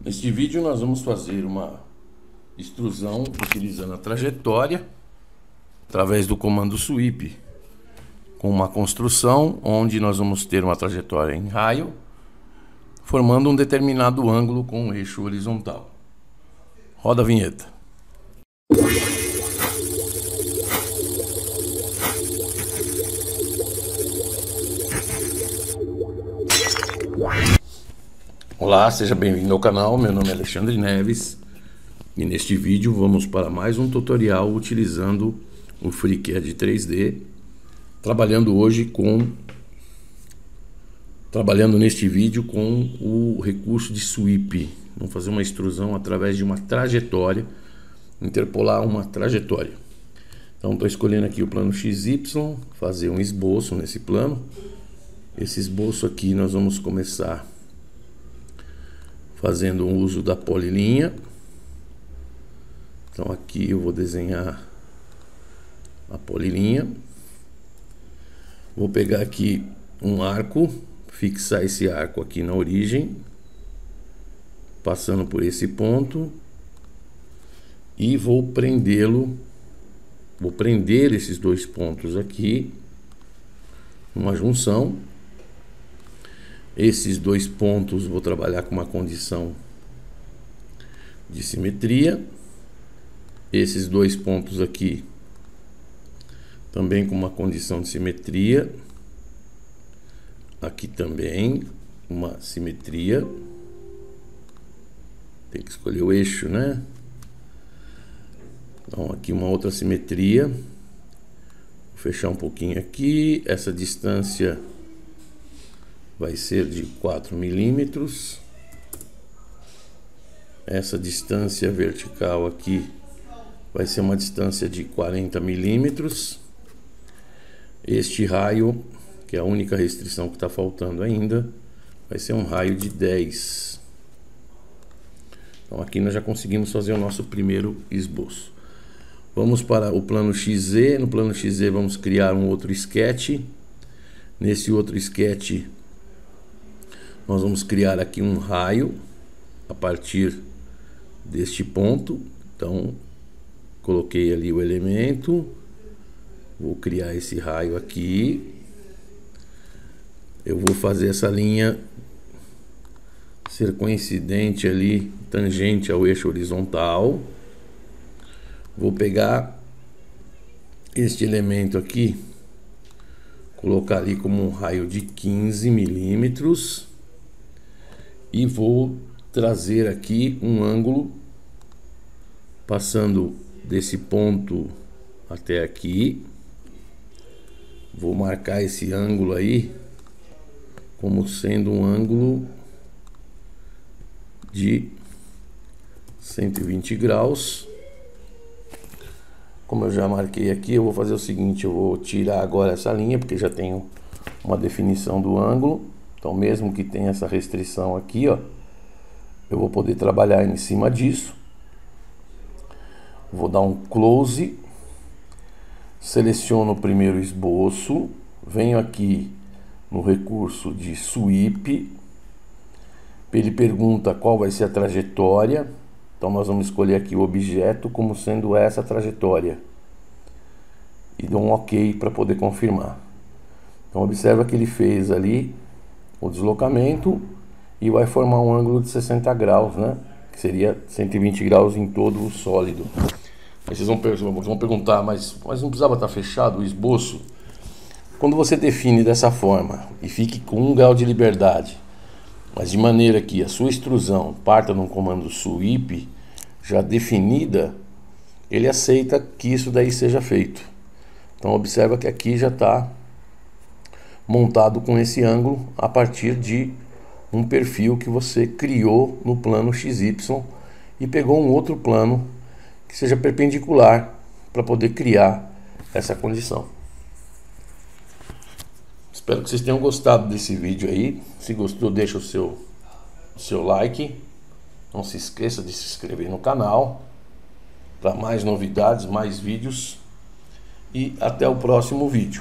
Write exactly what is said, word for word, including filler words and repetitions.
Neste vídeo nós vamos fazer uma extrusão utilizando a trajetória através do comando sweep, com uma construção onde nós vamos ter uma trajetória em raio, formando um determinado ângulo com o eixo horizontal. Roda a vinheta. Olá, seja bem-vindo ao canal. Meu nome é Alexandre Neves e neste vídeo vamos para mais um tutorial utilizando o FreeCAD três D, trabalhando hoje com trabalhando neste vídeo com o recurso de sweep. Vamos fazer uma extrusão através de uma trajetória, interpolar uma trajetória. Então estou escolhendo aqui o plano X Y, fazer um esboço nesse plano. Esse esboço aqui nós vamos começar fazendo um uso da polilinha. Então aqui eu vou desenhar a polilinha. Vou pegar aqui um arco, fixar esse arco aqui na origem, passando por esse ponto, e vou prendê-lo, vou prender esses dois pontos aqui, uma junção. Esses dois pontos vou trabalhar com uma condição de simetria. Esses dois pontos aqui também com uma condição de simetria. Aqui também uma simetria. Tem que escolher o eixo, né? Então aqui uma outra simetria. Vou fechar um pouquinho aqui. Essa distância vai ser de quatro milímetros. Essa distância vertical aqui vai ser uma distância de quarenta milímetros. Este raio, que é a única restrição que está faltando ainda, vai ser um raio de dez. Então aqui nós já conseguimos fazer o nosso primeiro esboço. Vamos para o plano X Z. No plano X Z vamos criar um outro sketch. Nesse outro sketch nós vamos criar aqui um raio a partir deste ponto. Então coloquei ali o elemento, vou criar esse raio aqui. Eu vou fazer essa linha ser coincidente ali, tangente ao eixo horizontal. Vou pegar este elemento aqui, colocar ali como um raio de quinze milímetros. E vou trazer aqui um ângulo passando desse ponto até aqui. Vou marcar esse ângulo aí como sendo um ângulo de cento e vinte graus. Como eu já marquei aqui, eu vou fazer o seguinte: eu vou tirar agora essa linha, porque já tenho uma definição do ângulo. Então, mesmo que tenha essa restrição aqui, ó, eu vou poder trabalhar em cima disso. Vou dar um close, seleciono o primeiro esboço, venho aqui no recurso de sweep. Ele pergunta qual vai ser a trajetória. Então nós vamos escolher aqui o objeto como sendo essa trajetória e dou um OK para poder confirmar. Então observa que ele fez ali o deslocamento e vai formar um ângulo de sessenta graus, né? Que seria cento e vinte graus em todo o sólido. Aí vocês vão, vão perguntar, mas, mas não precisava estar fechado o esboço? Quando você define dessa forma e fique com um grau de liberdade, mas de maneira que a sua extrusão parta num comando sweep já definida, ele aceita que isso daí seja feito. Então observa que aqui já está montado com esse ângulo a partir de um perfil que você criou no plano X Y e pegou um outro plano que seja perpendicular para poder criar essa condição. Espero que vocês tenham gostado desse vídeo aí. Se gostou, deixa o seu, o seu like. Não se esqueça de se inscrever no canal para mais novidades, mais vídeos. E até o próximo vídeo.